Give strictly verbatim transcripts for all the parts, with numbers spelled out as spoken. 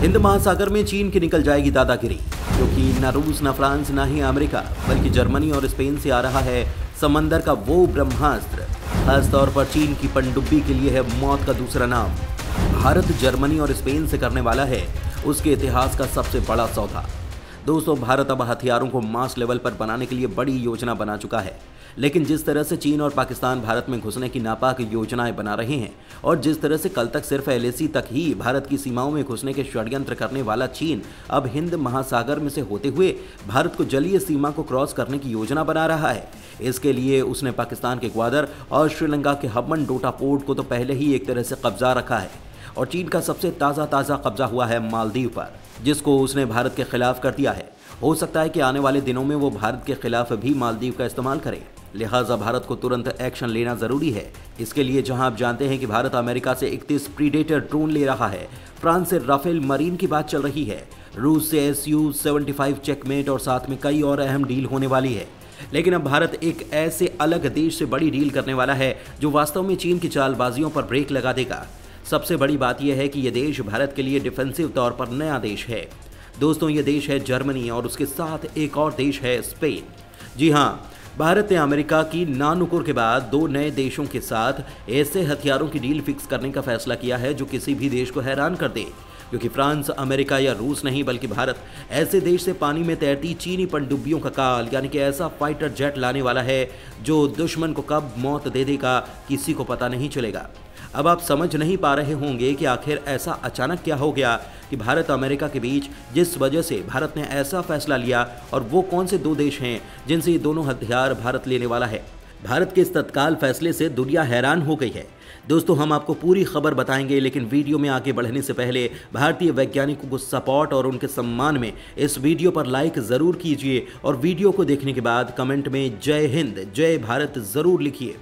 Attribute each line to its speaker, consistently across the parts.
Speaker 1: हिंद महासागर में चीन की निकल जाएगी दादागिरी, क्योंकि न रूस न फ्रांस न ही अमेरिका बल्कि जर्मनी और स्पेन से आ रहा है समंदर का वो ब्रह्मास्त्र। खासतौर पर चीन की पनडुब्बी के लिए है मौत का दूसरा नाम। भारत जर्मनी और स्पेन से करने वाला है उसके इतिहास का सबसे बड़ा सौदा। दोस्तों, भारत अब हथियारों को मास लेवल पर बनाने के लिए बड़ी योजना बना चुका है, लेकिन जिस तरह से चीन और पाकिस्तान भारत में घुसने की नापाक योजनाएं बना रहे हैं और जिस तरह से कल तक सिर्फ एलएसी तक ही भारत की सीमाओं में घुसने के षड्यंत्र करने वाला चीन अब हिंद महासागर में से होते हुए भारत को जलीय सीमा को क्रॉस करने की योजना बना रहा है। इसके लिए उसने पाकिस्तान के ग्वादर और श्रीलंका के हम्बन डोटा पोर्ट को तो पहले ही एक तरह से कब्जा रखा है, और चीन का सबसे ताज़ा ताज़ा कब्जा हुआ है मालदीव पर, जिसको उसने भारत के खिलाफ कर दिया है। हो सकता है कि आने वाले दिनों में वो भारत के खिलाफ भी मालदीव का इस्तेमाल करे, लिहाजा भारत को तुरंत एक्शन लेना जरूरी है। इसके लिए जहां आप जानते हैं कि भारत अमेरिका से इकतीस प्रीडेटर ड्रोन ले रहा है, फ्रांस से राफेल मरीन की बात चल रही है, रूस से S U seventy five checkmate और साथ में कई और अहम डील होने वाली है, लेकिन अब भारत एक ऐसे अलग देश से बड़ी डील करने वाला है जो वास्तव में चीन की चालबाजियों पर ब्रेक लगा देगा। सबसे बड़ी बात यह है कि यह देश भारत के लिए डिफेंसिव तौर पर नया देश है। दोस्तों, ये देश है जर्मनी और उसके साथ एक और देश है स्पेन। जी हाँ, भारत ने अमेरिका की नानुकुर के बाद दो नए देशों के साथ ऐसे हथियारों की डील फिक्स करने का फैसला किया है जो किसी भी देश को हैरान कर दे, क्योंकि फ्रांस, अमेरिका या रूस नहीं बल्कि भारत ऐसे देश से पानी में तैरती चीनी पनडुब्बियों का काल यानी कि ऐसा फाइटर जेट लाने वाला है जो दुश्मन को कब मौत दे देगा किसी को पता नहीं चलेगा। अब आप समझ नहीं पा रहे होंगे कि आखिर ऐसा अचानक क्या हो गया कि भारत अमेरिका के बीच जिस वजह से भारत ने ऐसा फैसला लिया, और वो कौन से दो देश हैं जिनसे ये दोनों हथियार भारत लेने वाला है। भारत के इस तत्काल फैसले से दुनिया हैरान हो गई है। दोस्तों, हम आपको पूरी खबर बताएंगे, लेकिन वीडियो में आगे बढ़ने से पहले भारतीय वैज्ञानिकों को सपोर्ट और उनके सम्मान में इस वीडियो पर लाइक ज़रूर कीजिए और वीडियो को देखने के बाद कमेंट में जय हिंद, जय भारत ज़रूर लिखिए।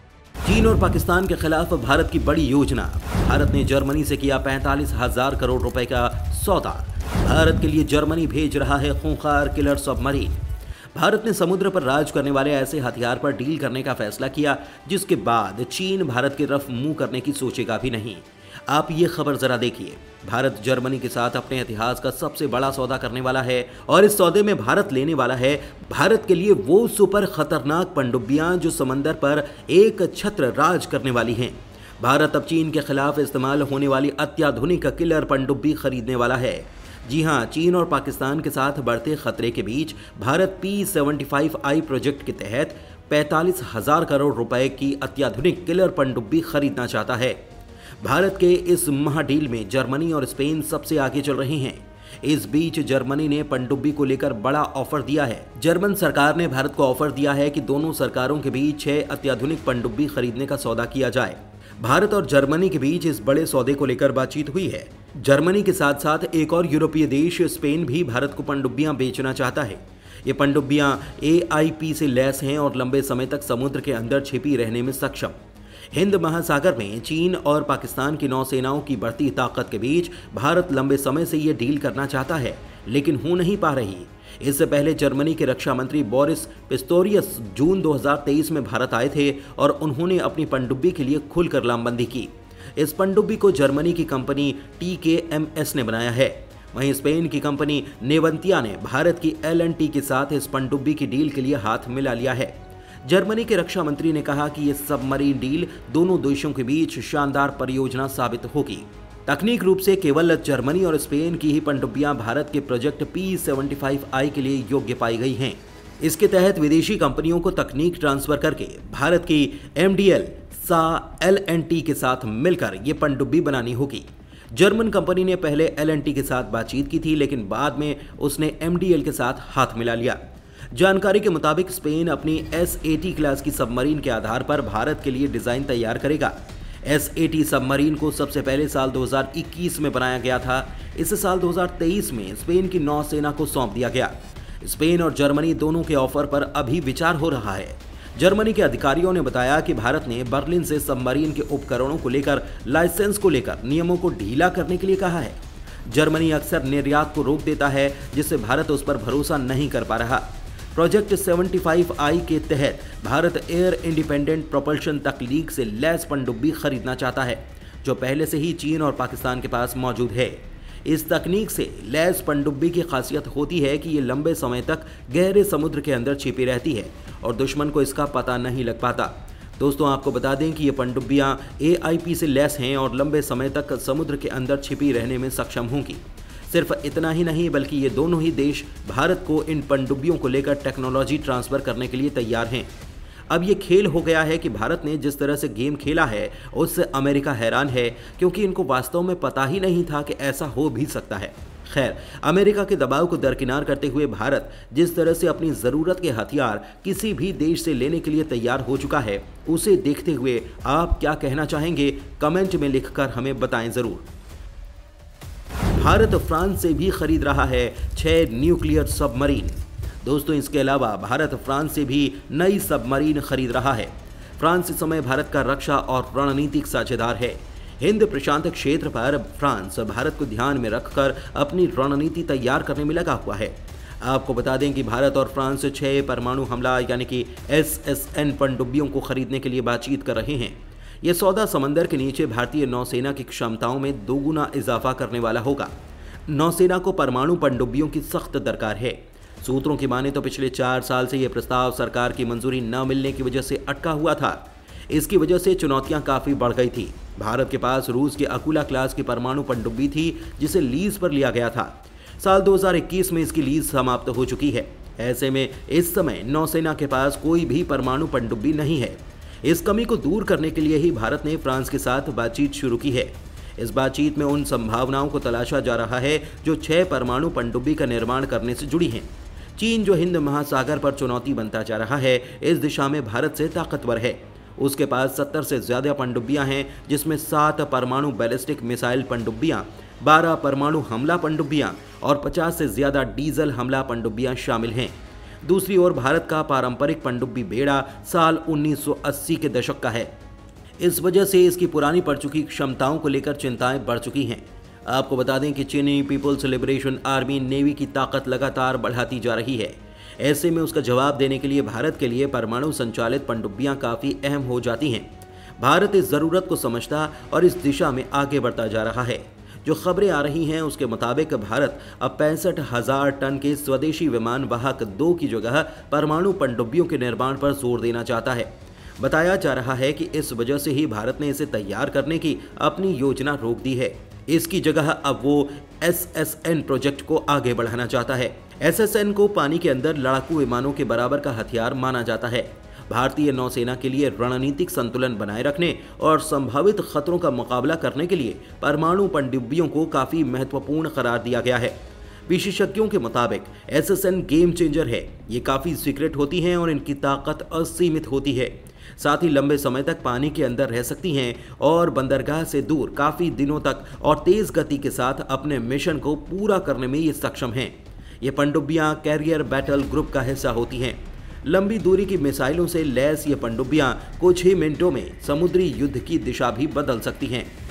Speaker 1: चीन और पाकिस्तान के खिलाफ भारत की बड़ी योजना। भारत ने जर्मनी से किया पैंतालीस हजार करोड़ रुपए का सौदा। भारत के लिए जर्मनी भेज रहा है खूंखार किलर सबमरीन। भारत ने समुद्र पर राज करने वाले ऐसे हथियार पर डील करने का फैसला किया जिसके बाद चीन भारत की तरफ मुंह करने की सोचेगा भी नहीं। आप ये खबर जरा देखिए। भारत जर्मनी के साथ अपने इतिहास का सबसे बड़ा सौदा करने वाला है, और इस सौदे में भारत लेने वाला है भारत के लिए वो सुपर खतरनाक पनडुब्बियां जो समंदर पर एक छत्र राज करने वाली हैं। भारत अब चीन के खिलाफ इस्तेमाल होने वाली अत्याधुनिक किलर पनडुब्बी खरीदने वाला है। जी हाँ, चीन और पाकिस्तान के साथ बढ़ते खतरे के बीच Bharat P seventy five I project के तहत पैंतालीस हजार करोड़ रुपए की अत्याधुनिक किलर पनडुब्बी खरीदना चाहता है। भारत के इस महाडील में जर्मनी और स्पेन सबसे आगे चल रहे हैं। इस बीच जर्मनी ने पनडुब्बी को लेकर बड़ा ऑफर दिया है। जर्मन सरकार ने भारत को ऑफर दिया है कि दोनों सरकारों के बीच छह अत्याधुनिक पनडुब्बी खरीदने का सौदा किया जाए। भारत और जर्मनी के बीच इस बड़े सौदे को लेकर बातचीत हुई है। जर्मनी के साथ साथ एक और यूरोपीय देश स्पेन भी भारत को पनडुब्बियां बेचना चाहता है। ये पनडुब्बियां ए आई पी से लैस हैं और लंबे समय तक समुद्र के अंदर छिपी रहने में सक्षम। हिंद महासागर में चीन और पाकिस्तान की नौसेनाओं की बढ़ती ताकत के बीच भारत लंबे समय से ये डील करना चाहता है, लेकिन हो नहीं पा रही। इससे पहले जर्मनी के रक्षा मंत्री बोरिस पिस्टोरियस जून दो हज़ार तेईस में भारत आए थे और उन्होंने अपनी पनडुब्बी के लिए खुलकर लामबंदी की। इस पनडुब्बी को जर्मनी की company T K M S ने बनाया है। वहीं स्पेन की कंपनी नेवंतिया ने भारत की एल एन टी के साथ इस पनडुब्बी की डील के लिए हाथ मिला लिया है। जर्मनी के रक्षा मंत्री ने कहा कि यह सबमरीन डील दोनों देशों के बीच शानदार परियोजना साबित होगी। तकनीक रूप से केवल जर्मनी और स्पेन की ही पनडुब्बियां भारत के project P seventy five I के लिए योग्य पाई गई हैं। इसके तहत विदेशी कंपनियों को तकनीक ट्रांसफर करके भारत की एम डी एल सा एल एन टी के साथ मिलकर ये पनडुब्बी बनानी होगी। जर्मन कंपनी ने पहले एल एन टी के साथ बातचीत की थी, लेकिन बाद में उसने एम डी एल के साथ हाथ मिला लिया। जानकारी के मुताबिक स्पेन अपनी एस ए टी क्लास की सबमरीन के आधार पर भारत के लिए डिजाइन तैयार करेगा। एस ए टी सबमरीन को सबसे पहले साल दो हज़ार इक्कीस में बनाया गया था। इस साल दो हज़ार तेईस में स्पेन की नौसेना को सौंप दिया गया। स्पेन और जर्मनी दोनों के ऑफर पर अभी विचार हो रहा है। जर्मनी के अधिकारियों ने बताया कि भारत ने बर्लिन से सबमरीन के उपकरणों को लेकर लाइसेंस को लेकर नियमों को ढीला करने के लिए कहा है। जर्मनी अक्सर निर्यात को रोक देता है, जिससे भारत उस पर भरोसा नहीं कर पा रहा। प्रोजेक्ट सेवेंटी फाइव आई के तहत भारत एयर इंडिपेंडेंट प्रोपल्शन तकनीक से लैस पनडुब्बी खरीदना चाहता है, जो पहले से ही चीन और पाकिस्तान के पास मौजूद है। इस तकनीक से लैस पनडुब्बी की खासियत होती है कि ये लंबे समय तक गहरे समुद्र के अंदर छिपी रहती है और दुश्मन को इसका पता नहीं लग पाता। दोस्तों, आपको बता दें कि ये पनडुब्बियां ए आई पी से लैस हैं और लंबे समय तक समुद्र के अंदर छिपी रहने में सक्षम होंगी। सिर्फ इतना ही नहीं बल्कि ये दोनों ही देश भारत को इन पनडुब्बियों को लेकर टेक्नोलॉजी ट्रांसफ़र करने के लिए तैयार हैं। अब ये खेल हो गया है कि भारत ने जिस तरह से गेम खेला है उससे अमेरिका हैरान है, क्योंकि इनको वास्तव में पता ही नहीं था कि ऐसा हो भी सकता है। खैर, अमेरिका के दबाव को दरकिनार करते हुए भारत जिस तरह से अपनी ज़रूरत के हथियार किसी भी देश से लेने के लिए तैयार हो चुका है, उसे देखते हुए आप क्या कहना चाहेंगे, कमेंट में लिखकर हमें बताएं ज़रूर। भारत फ्रांस से भी खरीद रहा है छह न्यूक्लियर सबमरीन। दोस्तों, इसके अलावा भारत फ्रांस से भी नई सबमरीन खरीद रहा है। फ्रांस इस समय भारत का रक्षा और रणनीतिक साझेदार है। हिंद प्रशांत क्षेत्र पर फ्रांस भारत को ध्यान में रखकर अपनी रणनीति तैयार करने में लगा हुआ है। आपको बता दें कि भारत और फ्रांस छह परमाणु हमला यानी कि एस एस एन पनडुब्बियों को खरीदने के लिए बातचीत कर रहे हैं। यह सौदा समंदर के नीचे भारतीय नौसेना की क्षमताओं में दोगुना इजाफा करने वाला होगा। नौसेना को परमाणु पनडुब्बियों की सख्त दरकार है। सूत्रों की माने तो पिछले चार साल से यह प्रस्ताव सरकार की मंजूरी न मिलने की वजह से अटका हुआ था। इसकी वजह से चुनौतियां काफ़ी बढ़ गई थी। भारत के पास रूस की अकुला क्लास की परमाणु पनडुब्बी थी जिसे लीज पर लिया गया था। साल दो हज़ार इक्कीस में इसकी लीज समाप्त हो चुकी है। ऐसे में इस समय नौसेना के पास कोई भी परमाणु पनडुब्बी नहीं है। इस कमी को दूर करने के लिए ही भारत ने फ्रांस के साथ बातचीत शुरू की है। इस बातचीत में उन संभावनाओं को तलाशा जा रहा है जो छह परमाणु पनडुब्बी का निर्माण करने से जुड़ी हैं। चीन जो हिंद महासागर पर चुनौती बनता जा रहा है, इस दिशा में भारत से ताकतवर है। उसके पास सत्तर से ज़्यादा पनडुब्बियां हैं, जिसमें सात परमाणु बैलिस्टिक मिसाइल पनडुब्बियां, बारह परमाणु हमला पनडुब्बियां और पचास से ज़्यादा डीजल हमला पनडुब्बियां शामिल हैं। दूसरी ओर भारत का पारंपरिक पनडुब्बी बेड़ा साल उन्नीस सौ अस्सी के दशक का है। इस वजह से इसकी पुरानी पड़ चुकी क्षमताओं को लेकर चिंताएं बढ़ चुकी हैं। आपको बता दें कि चीनी पीपुल्स लिबरेशन आर्मी नेवी की ताकत लगातार बढ़ाती जा रही है। ऐसे में उसका जवाब देने के लिए भारत के लिए परमाणु संचालित पनडुब्बियां काफ़ी अहम हो जाती हैं। भारत इस ज़रूरत को समझता और इस दिशा में आगे बढ़ता जा रहा है। जो खबरें आ रही हैं उसके मुताबिक भारत अब पैंसठ हज़ार टन के स्वदेशी विमान वाहक दो की जगह परमाणु पनडुब्बियों के निर्माण पर जोर देना चाहता है। बताया जा रहा है कि इस वजह से ही भारत ने इसे तैयार करने की अपनी योजना रोक दी है। इसकी जगह अब वो एस एस एन प्रोजेक्ट को आगे बढ़ाना चाहता है। एस एस एन को पानी के अंदर लड़ाकू विमानों के बराबर का हथियार माना जाता है। भारतीय नौसेना के लिए रणनीतिक संतुलन बनाए रखने और संभावित खतरों का मुकाबला करने के लिए परमाणु पनडुब्बियों को काफ़ी महत्वपूर्ण करार दिया गया है। विशेषज्ञों के मुताबिक S S N game changer है। ये काफ़ी सीक्रेट होती हैं और इनकी ताकत असीमित होती है। साथ ही लंबे समय तक पानी के अंदर रह सकती हैं और बंदरगाह से दूर काफ़ी दिनों तक और तेज़ गति के साथ अपने मिशन को पूरा करने में ये सक्षम हैं। ये पनडुब्बियां कैरियर बैटल ग्रुप का हिस्सा होती हैं। लंबी दूरी की मिसाइलों से लैस ये पनडुब्बियां कुछ ही मिनटों में समुद्री युद्ध की दिशा भी बदल सकती हैं।